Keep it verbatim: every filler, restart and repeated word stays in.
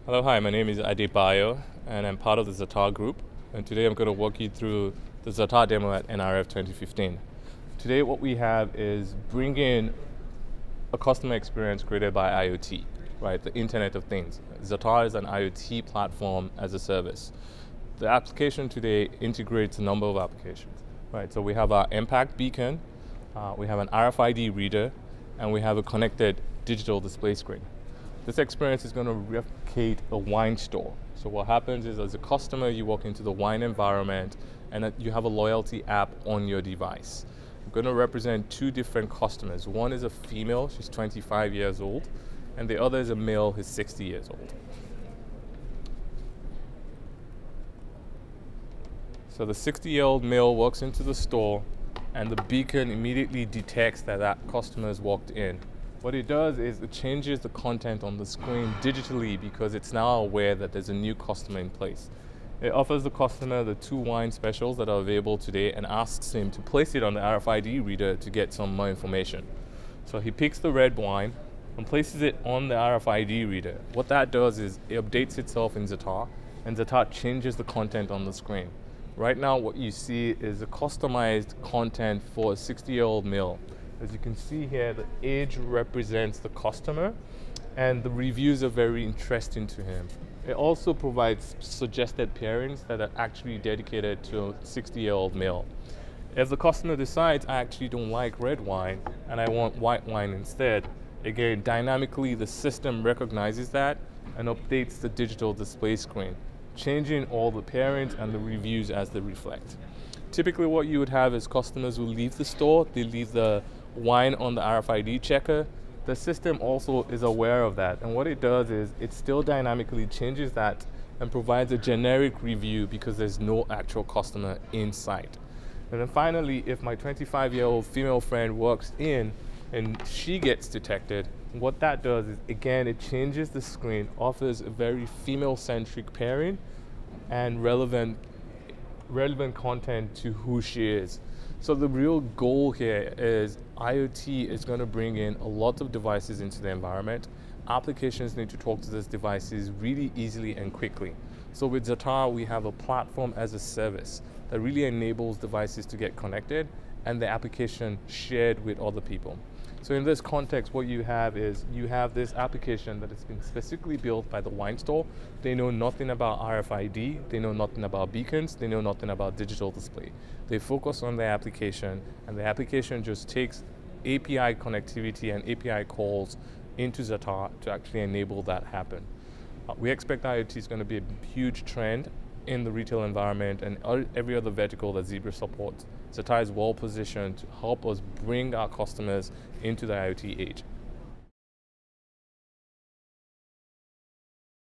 Hello, hi, my name is Adebayo and I'm part of the Zatar group, and today I'm going to walk you through the Zatar demo at N R F twenty fifteen. Today what we have is bringing a customer experience created by IoT, right, the Internet of Things. Zatar is an IoT platform as a service. The application today integrates a number of applications, right, so we have our impact beacon, uh, we have an R F I D reader, and we have a connected digital display screen. This experience is going to replicate a wine store. So what happens is, as a customer, you walk into the wine environment and you have a loyalty app on your device. I'm going to represent two different customers. One is a female, she's twenty-five years old, and the other is a male, who's sixty years old. So the sixty-year-old male walks into the store and the beacon immediately detects that that customer has walked in. What it does is it changes the content on the screen digitally because it's now aware that there's a new customer in place. It offers the customer the two wine specials that are available today and asks him to place it on the R F I D reader to get some more information. So he picks the red wine and places it on the R F I D reader. What that does is it updates itself in Zatar, and Zatar changes the content on the screen. Right now what you see is a customized content for a sixty-year-old male. As you can see here, the age represents the customer and the reviews are very interesting to him. It also provides suggested pairings that are actually dedicated to a sixty-year-old male. If the customer decides, I actually don't like red wine and I want white wine instead, again, dynamically the system recognizes that and updates the digital display screen, changing all the pairings and the reviews as they reflect. Typically what you would have is customers will leave the store, they leave the wine on the R F I D checker. The system also is aware of that, and what it does is it still dynamically changes that and provides a generic review because there's no actual customer in sight. And then finally, if my twenty-five-year-old female friend walks in and she gets detected, what that does is, again, it changes the screen, offers a very female-centric pairing and relevant relevant content to who she is. So the real goal here is IoT is going to bring in a lot of devices into the environment. Applications need to talk to these devices really easily and quickly. So with Zatar, we have a platform as a service that really enables devices to get connected and the application shared with other people. So in this context, what you have is you have this application that has been specifically built by the wine store. They know nothing about R F I D, they know nothing about beacons, they know nothing about digital display. They focus on their application, and the application just takes A P I connectivity and A P I calls into Zatar to actually enable that happen. Uh, we expect IoT is going to be a huge trend in the retail environment and every other vertical that Zebra supports. Zatar is well positioned to help us bring our customers into the IoT age.